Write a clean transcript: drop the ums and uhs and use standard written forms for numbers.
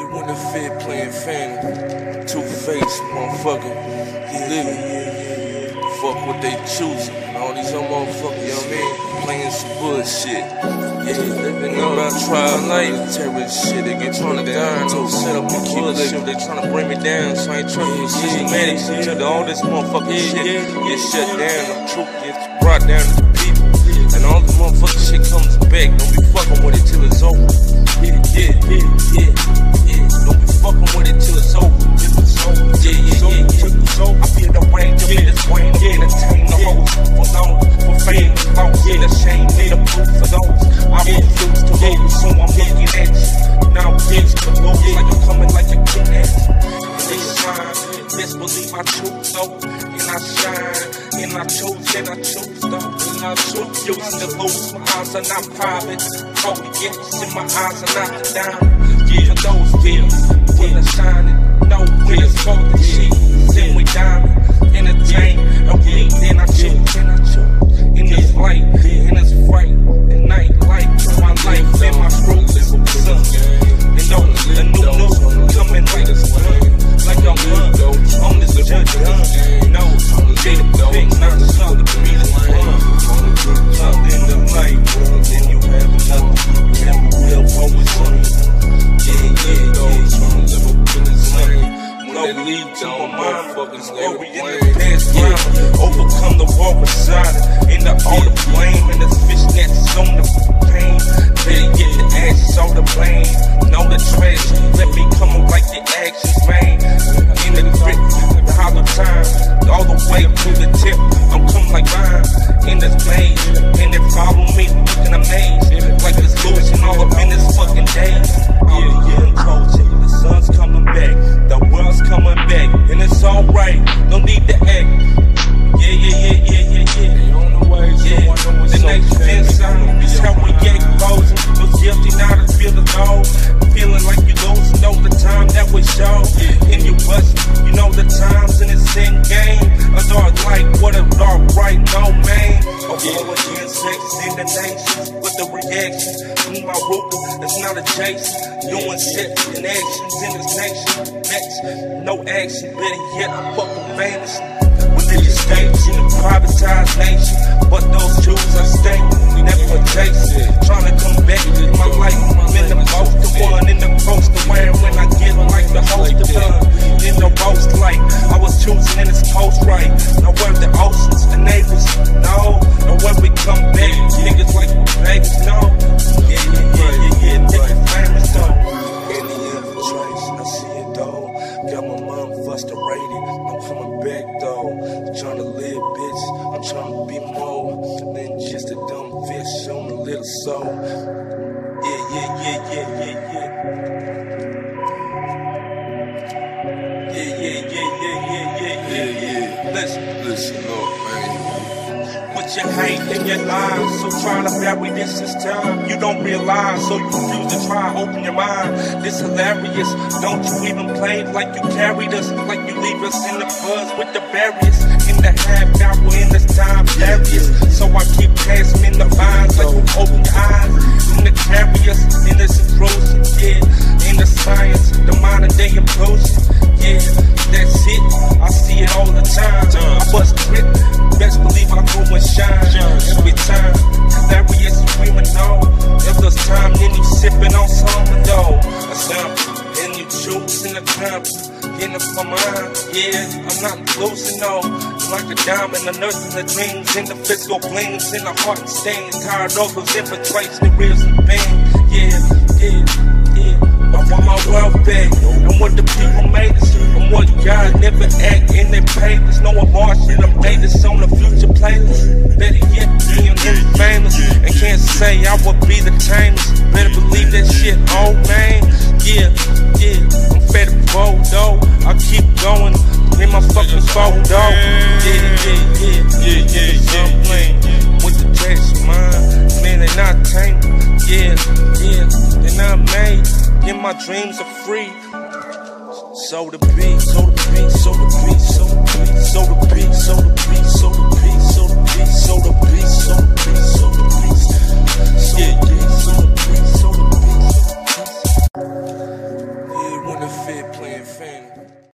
When the Fed playing Fanny, two-faced motherfucker, living, fuck what they choosing. All these other motherfuckers, you know what I mean, playing some bullshit. Yeah, living about trial life, terrorist shit. They get trying to die, no set up and bullshit. They trying to bring me down, so I ain't trying to be systematic until all this motherfucking shit get shut down. The truth gets brought down to the people, and all the motherfucking shit comes back. Don't be fucking with it till it's over. Yeah. Don't be fucking with it till it's over. I feel the rain, the biggest rain, entertain the hoes for long, for fame, close, the shame, need a proof for those. I refuse to lose, so I'm looking at you. Now I'm bitch to lose, like I'm coming like a king at you. And they shine, best believe I choose though. And I shine, and I choose though. And I choose, used to lose, my eyes are not private. Probably yes, and my eyes are not down. For those bills, when I shine it, no wheels, for the sheet. Then we diamond, entertain, and we then I choose. In this light, in this fright, and night light, my life and my rules is sun. And the new coming like I'm on this judge gun. No, big not so to be the sun. In the light, then you have nothing. You have a real focus on it. We in the past overcome the war beside it. In the all the blame and the fish nets on the pain. Better get the ashes on the blame. Know the trash, let me come up like the actions, man. In the grip, the hollow time, all the way up to the tip. I'm coming like mine in this maze, and they follow me looking amazed, like this losing all up in this fucking days. I'm coaching, the sun's coming back, the world's coming back, and it's alright, no need to act. The next fence is how we get closing. No guilty, now to feel the goal. Feeling like you losing all the time that we show. And you bust, you know the times and it's in game. A dark light, what a dark right, no man. A war against sex in the nation. With the reaction from my ruler, it's not adjacent. Doing shit and actions in this nation. Next, no action, better yet, I'm fucking famous. Religious states in a privatized nation, but those Jews are staying, never adjacent. Trying to come back to my life, I'm in the most, the one in the post, the wearing when I get like the host of in the roast light. I was choosing in this post right. Now where the oceans, the neighbors, no. And when we come back, niggas like babies, no. Niggas famous though. In the infiltration, I see it though. Got my mom frustrated, I'm coming back though. Trying to live, bitch, I'm trying to be more than just a dumb fish on a little soul. Listen up, man. Put your hate in your lies, so trying to bury this time. You don't realize, so you refuse to try, open your mind. This hilarious, don't you even play like you carried us, like you leave us in the buzz with the barriers. In the half hour, in this time, hilarious. So I keep passing in the vines, like you open your eyes. In the carriers, in this implosion, in the science, the modern day implosion, that's it, I see it all the time. I bust grip, best believe I go and shine every time. Hilarious, screaming no. If there's time, then you sipping on some though. A sample, then you choose in the cup. In the mind, I'm not losing no. Like a diamond, the nurse in the dreams, in the physical blings, in the heart stains. Tired of those infiltrates, the reels and pain. I want my wealth back, and what the people made us, and what God never act in their papers. No abortion, I'm dated on the future playlist. Better yet, being famous, and can't say I would be the tamest. Better believe that shit, oh man. I'm fed up though. I keep going in my fucking photo. I'm playing with the text, man, they not tamed. They not made. My dreams are free. So the beat, so the beat, so the beat, so the beat, so the beat, so the beat, so the beat, so the beat, so the beat, so the beat, so the beat, so the beat, so the beat, so the beat, so the beat. shit playing fan.